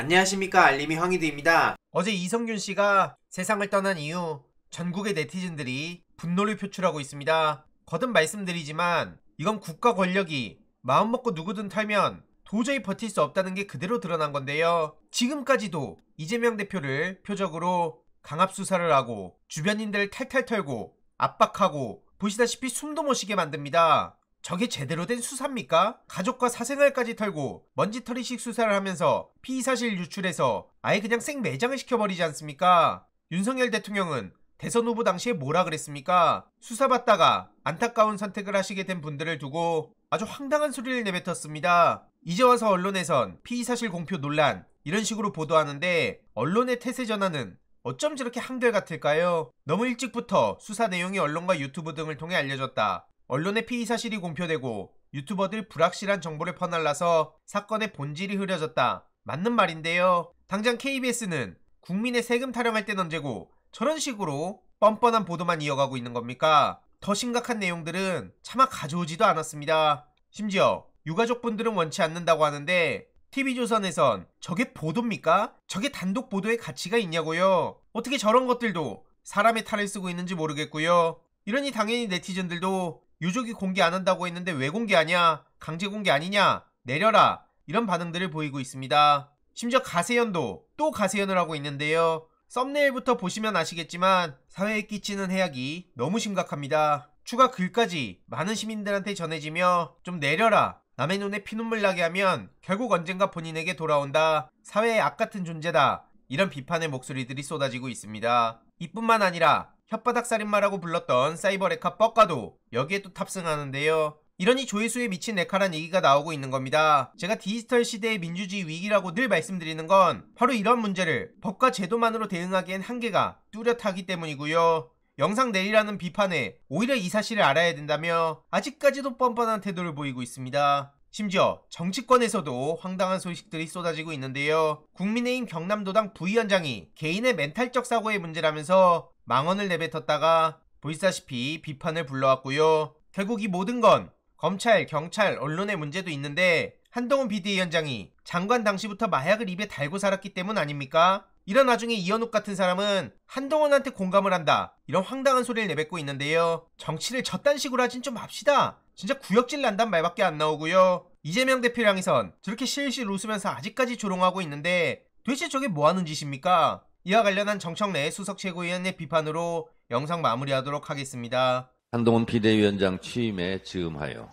안녕하십니까, 알림이 황희두입니다. 어제 이성균 씨가 세상을 떠난 이후 전국의 네티즌들이 분노를 표출하고 있습니다. 거듭 말씀드리지만 이건 국가 권력이 마음먹고 누구든 털면 도저히 버틸 수 없다는 게 그대로 드러난 건데요. 지금까지도 이재명 대표를 표적으로 강압수사를 하고 주변인들을 탈탈 털고 압박하고 보시다시피 숨도 못 쉬게 만듭니다. 저게 제대로 된 수사입니까? 가족과 사생활까지 털고 먼지털이식 수사를 하면서 피의사실 유출해서 아예 그냥 생매장을 시켜버리지 않습니까? 윤석열 대통령은 대선 후보 당시에 뭐라 그랬습니까? 수사받다가 안타까운 선택을 하시게 된 분들을 두고 아주 황당한 소리를 내뱉었습니다. 이제 와서 언론에선 피의사실 공표 논란 이런 식으로 보도하는데 언론의 태세 전환은 어쩜 저렇게 한결같을까요? 너무 일찍부터 수사 내용이 언론과 유튜브 등을 통해 알려졌다. 언론의 피의사실이 공표되고 유튜버들 불확실한 정보를 퍼날라서 사건의 본질이 흐려졌다. 맞는 말인데요. 당장 KBS는 국민의 세금 타령할 땐 언제고 저런 식으로 뻔뻔한 보도만 이어가고 있는 겁니까? 더 심각한 내용들은 차마 가져오지도 않았습니다. 심지어 유가족분들은 원치 않는다고 하는데 TV조선에선 저게 보도입니까? 저게 단독 보도의 가치가 있냐고요? 어떻게 저런 것들도 사람의 탈을 쓰고 있는지 모르겠고요. 이러니 당연히 네티즌들도 유족이 공개 안 한다고 했는데 왜 공개하냐? 강제 공개 아니냐? 내려라. 이런 반응들을 보이고 있습니다. 심지어 가세연도 또 가세연을 하고 있는데요. 썸네일부터 보시면 아시겠지만 사회에 끼치는 해악이 너무 심각합니다. 추가 글까지 많은 시민들한테 전해지며 좀 내려라. 남의 눈에 피눈물 나게 하면 결국 언젠가 본인에게 돌아온다. 사회의 악 같은 존재다. 이런 비판의 목소리들이 쏟아지고 있습니다. 이뿐만 아니라 혓바닥 살인마라고 불렀던 사이버 레카 뻑가도 여기에 또 탑승하는데요. 이러니 조회수에 미친 레카란 얘기가 나오고 있는 겁니다. 제가 디지털 시대의 민주주의 위기라고 늘 말씀드리는 건 바로 이런 문제를 법과 제도만으로 대응하기엔 한계가 뚜렷하기 때문이고요. 영상 내리라는 비판에 오히려 이 사실을 알아야 된다며 아직까지도 뻔뻔한 태도를 보이고 있습니다. 심지어 정치권에서도 황당한 소식들이 쏟아지고 있는데요. 국민의힘 경남도당 부위원장이 개인의 멘탈적 사고의 문제라면서 망언을 내뱉었다가 보시다시피 비판을 불러왔고요. 결국 이 모든 건 검찰, 경찰, 언론의 문제도 있는데 한동훈 비대위원장이 장관 당시부터 마약을 입에 달고 살았기 때문 아닙니까? 이런 와중에 이현욱 같은 사람은 한동훈한테 공감을 한다. 이런 황당한 소리를 내뱉고 있는데요. 정치를 저딴 식으로 하진 좀 맙시다. 진짜 구역질 난단 말밖에 안 나오고요. 이재명 대표를 향해선 저렇게 실실 웃으면서 아직까지 조롱하고 있는데 도대체 저게 뭐하는 짓입니까? 이와 관련한 정청래 수석 최고위원의 비판으로 영상 마무리하도록 하겠습니다. 한동훈 비대위원장 취임에 즈음하여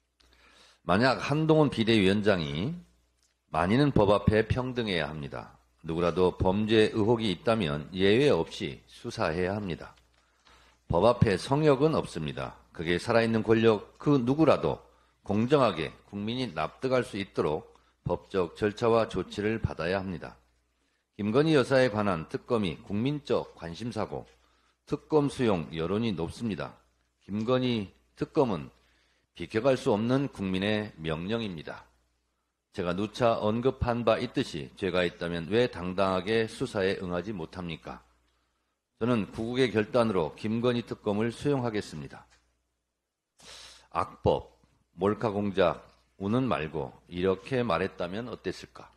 만약 한동훈 비대위원장이 만인은 법 앞에 평등해야 합니다. 누구라도 범죄 의혹이 있다면 예외 없이 수사해야 합니다. 법 앞에 성역은 없습니다. 그게 살아있는 권력 그 누구라도 공정하게 국민이 납득할 수 있도록 법적 절차와 조치를 받아야 합니다. 김건희 여사에 관한 특검이 국민적 관심사고 특검 수용 여론이 높습니다. 김건희 특검은 비켜갈 수 없는 국민의 명령입니다. 제가 누차 언급한 바 있듯이 죄가 있다면 왜 당당하게 수사에 응하지 못합니까? 저는 구국의 결단으로 김건희 특검을 수용하겠습니다. 악법, 몰카 공작, 우는 말고 이렇게 말했다면 어땠을까?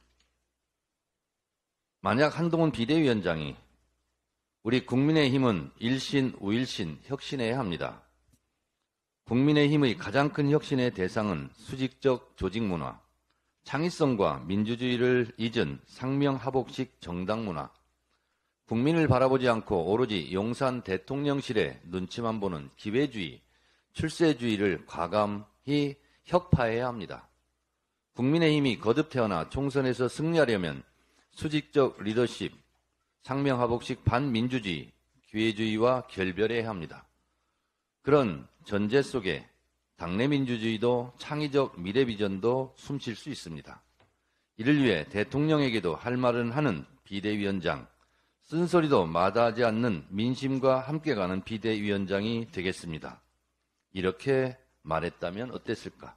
만약 한동훈 비대위원장이 우리 국민의힘은 일신, 우일신, 혁신해야 합니다. 국민의힘의 가장 큰 혁신의 대상은 수직적 조직문화, 창의성과 민주주의를 잊은 상명하복식 정당문화, 국민을 바라보지 않고 오로지 용산 대통령실의 눈치만 보는 기회주의, 출세주의를 과감히 혁파해야 합니다. 국민의힘이 거듭 태어나 총선에서 승리하려면 수직적 리더십, 상명하복식 반민주주의, 기회주의와 결별해야 합니다. 그런 전제 속에 당내 민주주의도 창의적 미래 비전도 숨쉴 수 있습니다. 이를 위해 대통령에게도 할 말은 하는 비대위원장, 쓴소리도 마다하지 않는 민심과 함께 가는 비대위원장이 되겠습니다. 이렇게 말했다면 어땠을까?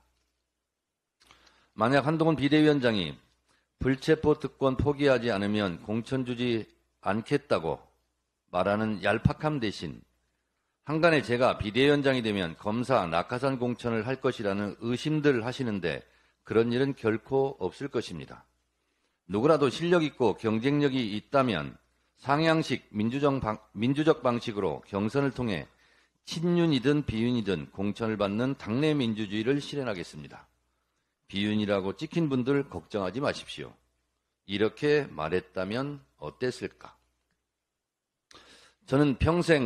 만약 한동훈 비대위원장이 불체포 특권 포기하지 않으면 공천 주지 않겠다고 말하는 얄팍함 대신 한간에 제가 비대위원장이 되면 검사 낙하산 공천을 할 것이라는 의심들 하시는데 그런 일은 결코 없을 것입니다. 누구라도 실력 있고 경쟁력이 있다면 상향식 민주적 방식으로 경선을 통해 친윤이든 비윤이든 공천을 받는 당내 민주주의를 실현하겠습니다. 비윤이라고 찍힌 분들 걱정하지 마십시오. 이렇게 말했다면 어땠을까? 저는 평생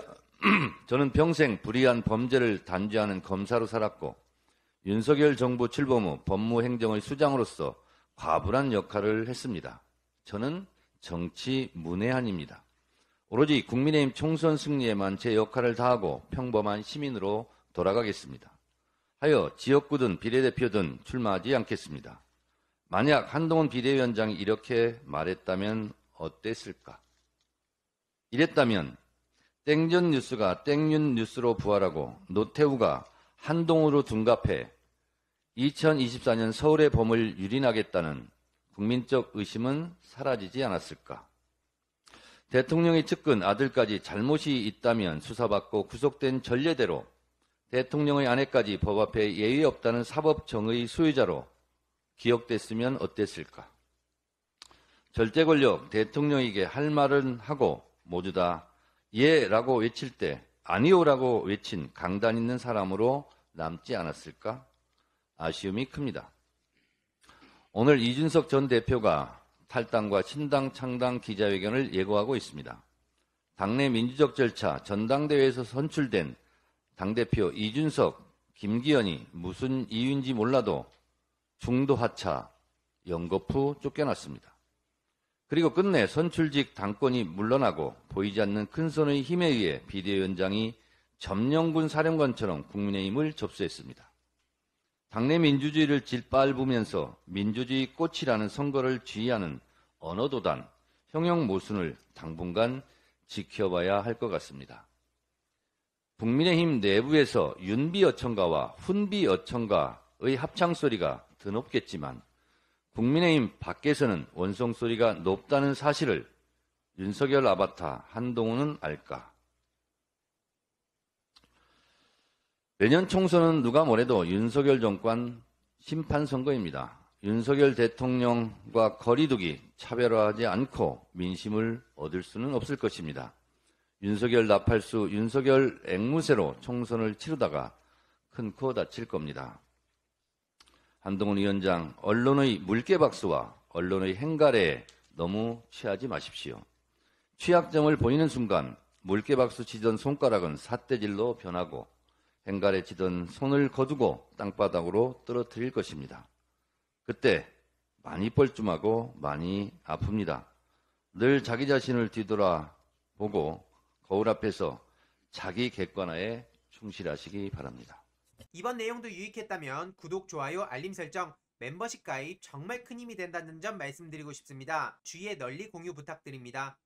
불의한 범죄를 단죄하는 검사로 살았고 윤석열 정부 출범 후 법무행정의 수장으로서 과분한 역할을 했습니다. 저는 정치 문외한입니다. 오로지 국민의힘 총선 승리에만 제 역할을 다하고 평범한 시민으로 돌아가겠습니다. 하여 지역구든 비례대표든 출마하지 않겠습니다. 만약 한동훈 비대위원장이 이렇게 말했다면 어땠을까? 이랬다면 땡전 뉴스가 땡윤 뉴스로 부활하고 노태우가 한동훈으로 둔갑해 2024년 서울의 봄을 유린하겠다는 국민적 의심은 사라지지 않았을까? 대통령의 측근 아들까지 잘못이 있다면 수사받고 구속된 전례대로 대통령의 아내까지 법 앞에 예의 없다는 사법정의 수혜자로 기억됐으면 어땠을까? 절대 권력 대통령에게 할 말은 하고 모두 다 예라고 외칠 때 아니오라고 외친 강단 있는 사람으로 남지 않았을까? 아쉬움이 큽니다. 오늘 이준석 전 대표가 탈당과 신당 창당 기자회견을 예고하고 있습니다. 당내 민주적 절차 전당대회에서 선출된 당대표 이준석, 김기현이 무슨 이유인지 몰라도 중도 하차, 연거푸 쫓겨났습니다. 그리고 끝내 선출직 당권이 물러나고 보이지 않는 큰손의 힘에 의해 비대위원장이 점령군 사령관처럼 국민의힘을 접수했습니다. 당내 민주주의를 짓밟으면서 민주주의 꽃이라는 선거를 지휘하는 언어도단, 형용 모순을 당분간 지켜봐야 할 것 같습니다. 국민의힘 내부에서 윤비어천가와 훈비어천가의 합창소리가 드높겠지만 국민의힘 밖에서는 원성소리가 높다는 사실을 윤석열 아바타 한동훈은 알까? 내년 총선은 누가 뭐래도 윤석열 정권 심판선거입니다. 윤석열 대통령과 거리두기, 차별화하지 않고 민심을 얻을 수는 없을 것입니다. 윤석열 나팔수, 윤석열 앵무새로 총선을 치르다가 큰 코 다칠 겁니다. 한동훈 위원장, 언론의 물개박수와 언론의 행가래에 너무 취하지 마십시오. 취약점을 보이는 순간 물개박수 치던 손가락은 삿대질로 변하고 행가래 치던 손을 거두고 땅바닥으로 떨어뜨릴 것입니다. 그때 많이 뻘쭘하고 많이 아픕니다. 늘 자기 자신을 뒤돌아보고 거울 앞에서 자기 객관화에 충실하시기 바랍니다. 이번 내용도 유익했다면 구독, 좋아요, 알림 설정, 멤버십 가입 정말 큰 힘이 된다는 점 말씀드리고 싶습니다. 주위에 널리 공유 부탁드립니다.